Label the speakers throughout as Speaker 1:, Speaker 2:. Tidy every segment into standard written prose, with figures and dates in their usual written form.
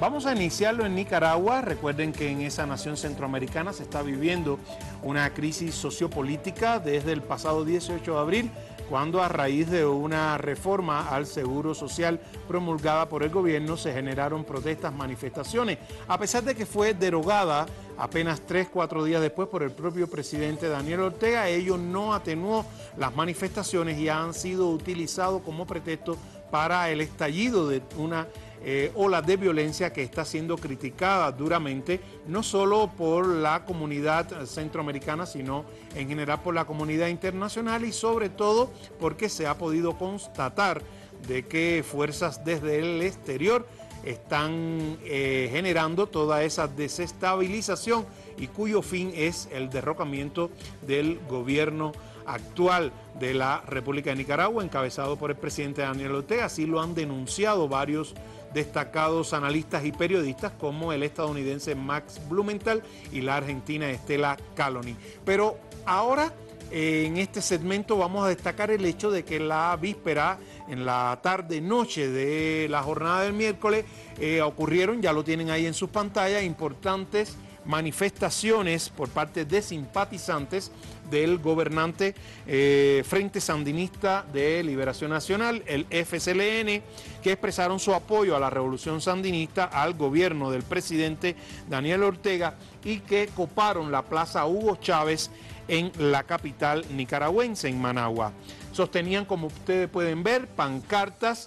Speaker 1: Vamos a iniciarlo en Nicaragua. Recuerden que en esa nación centroamericana se está viviendo una crisis sociopolítica desde el pasado 18 de abril, cuando a raíz de una reforma al seguro social promulgada por el gobierno se generaron protestas, manifestaciones. A pesar de que fue derogada apenas 3-4 días después por el propio presidente Daniel Ortega, ello no atenuó las manifestaciones y han sido utilizados como pretexto para el estallido de una ola de violencia que está siendo criticada duramente, no solo por la comunidad centroamericana, sino en general por la comunidad internacional, y sobre todo porque se ha podido constatar de que fuerzas desde el exterior están generando toda esa desestabilización y cuyo fin es el derrocamiento del gobierno actual de la República de Nicaragua, encabezado por el presidente Daniel Ortega. Así lo han denunciado varios destacados analistas y periodistas, como el estadounidense Max Blumenthal y la argentina Estela Caloni. Pero ahora, en este segmento, vamos a destacar el hecho de que la víspera, en la tarde-noche de la jornada del miércoles, ocurrieron, ya lo tienen ahí en sus pantallas, importantes manifestaciones por parte de simpatizantes del gobernante Frente Sandinista de Liberación Nacional, el FSLN, que expresaron su apoyo a la revolución sandinista, al gobierno del presidente Daniel Ortega, y que coparon la plaza Hugo Chávez en la capital nicaragüense, en Managua. Sostenían, como ustedes pueden ver, pancartas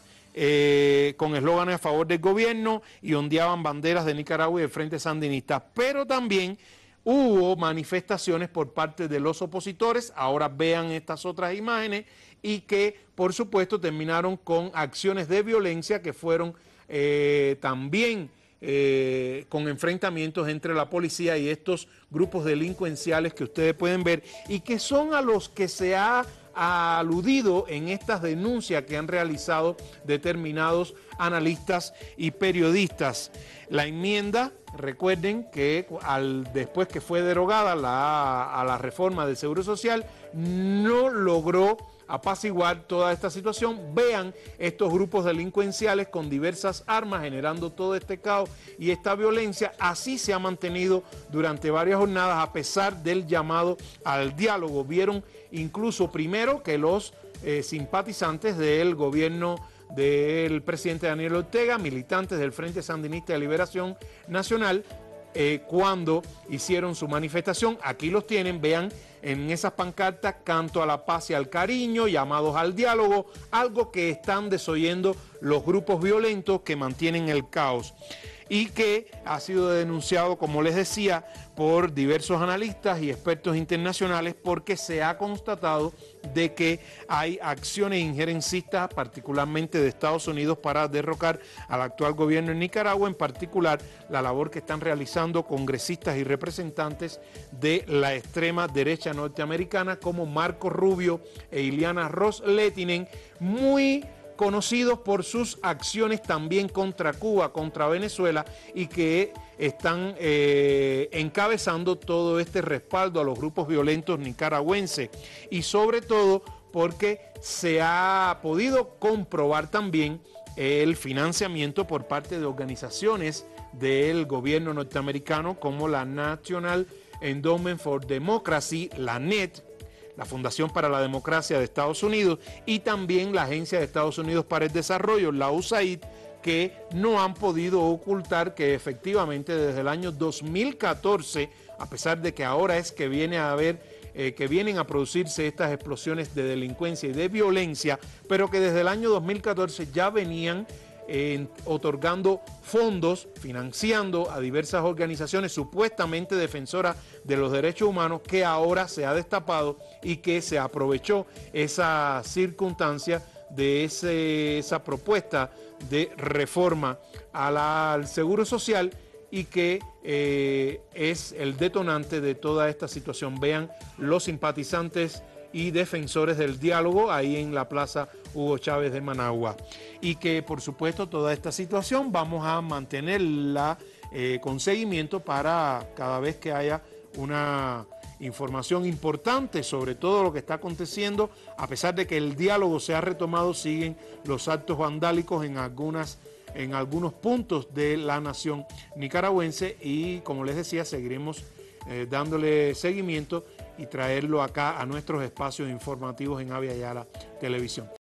Speaker 1: con eslóganes a favor del gobierno y ondeaban banderas de Nicaragua y del Frente Sandinista, pero también hubo manifestaciones por parte de los opositores. Ahora vean estas otras imágenes, y que por supuesto terminaron con acciones de violencia que fueron también con enfrentamientos entre la policía y estos grupos delincuenciales que ustedes pueden ver, y que son a los que se ha aludido en estas denuncias que han realizado determinados analistas y periodistas. La enmienda, recuerden que después que fue derogada a la reforma del Seguro Social, no logró apaciguar toda esta situación. Vean estos grupos delincuenciales con diversas armas generando todo este caos y esta violencia. Así se ha mantenido durante varias jornadas, a pesar del llamado al diálogo. Vieron incluso primero que los simpatizantes del gobierno del presidente Daniel Ortega, militantes del Frente Sandinista de Liberación Nacional, cuando hicieron su manifestación, aquí los tienen, vean en esas pancartas: canto a la paz y al cariño, llamados al diálogo, algo que están desoyendo los grupos violentos que mantienen el caos, y que ha sido denunciado, como les decía, por diversos analistas y expertos internacionales, porque se ha constatado de que hay acciones injerencistas, particularmente de Estados Unidos, para derrocar al actual gobierno en Nicaragua, en particular la labor que están realizando congresistas y representantes de la extrema derecha norteamericana, como Marco Rubio e Ileana Ros-Lehtinen, muy conocidos por sus acciones también contra Cuba, contra Venezuela, y que están encabezando todo este respaldo a los grupos violentos nicaragüenses, y sobre todo porque se ha podido comprobar también el financiamiento por parte de organizaciones del gobierno norteamericano, como la National Endowment for Democracy, la NED, la Fundación para la Democracia de Estados Unidos, y también la Agencia de Estados Unidos para el Desarrollo, la USAID, que no han podido ocultar que efectivamente desde el año 2014, a pesar de que ahora es que vienen a producirse estas explosiones de delincuencia y de violencia, pero que desde el año 2014 ya venían otorgando fondos, financiando a diversas organizaciones supuestamente defensoras de los derechos humanos, que ahora se ha destapado y que se aprovechó esa circunstancia de esa propuesta de reforma al Seguro Social, y que es el detonante de toda esta situación. Vean los simpatizantes y defensores del diálogo ahí en la plaza Hugo Chávez de Managua, y que por supuesto toda esta situación vamos a mantenerla con seguimiento para cada vez que haya una información importante sobre todo lo que está aconteciendo. A pesar de que el diálogo se ha retomado, siguen los actos vandálicos en algunas en algunos puntos de la nación nicaragüense y, como les decía, seguiremos dándole seguimiento y traerlo acá a nuestros espacios informativos en Avia Yala Televisión.